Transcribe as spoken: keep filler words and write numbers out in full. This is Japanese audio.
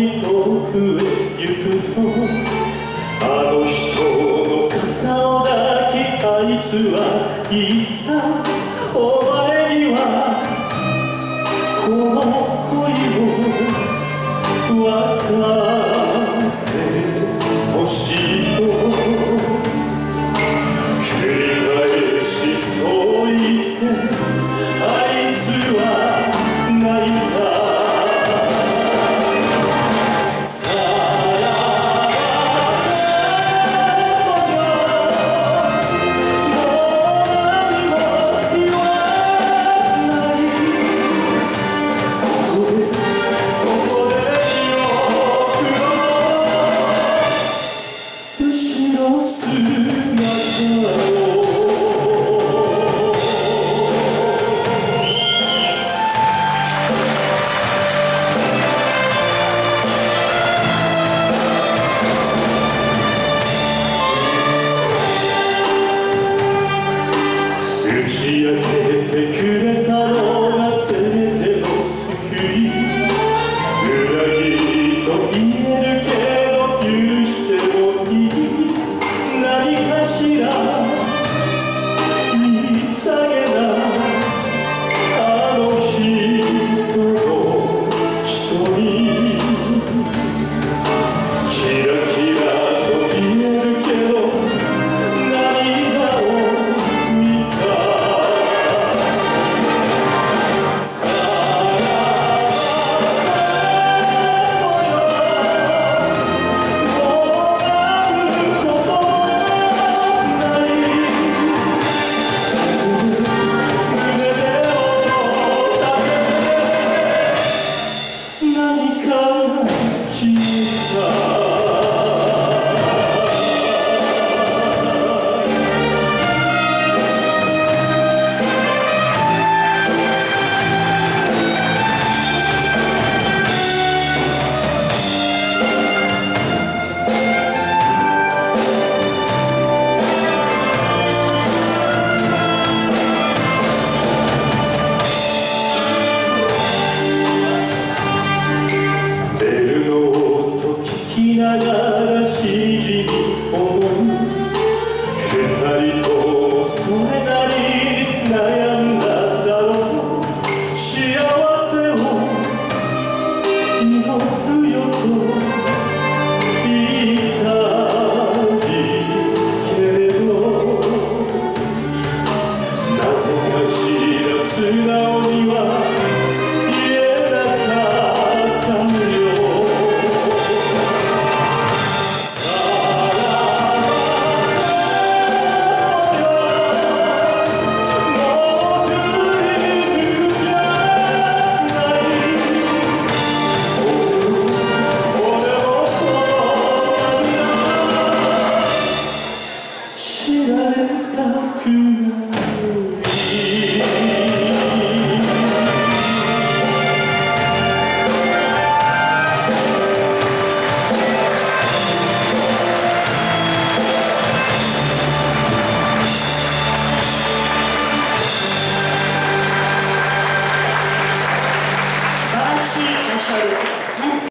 り遠くへ行くと、あの人の肩を抱きあいつは言った。お前にはこの恋を分かってほしいと繰り返しそう言ってあいつは泣いた。打ち明けてくれたのがせめての救い。裏切りと言えるけど許してもいい。何かしら言ってあげな。あの人の人にキラキラと言えるけど涙を見た。聞きながら指示に思う。二人ともそれなりに悩んだだろう。幸せを祈るよと言いたいけれど、なぜかしら素直には言えなかったのよ。知られたくない素晴らしい歌唱力。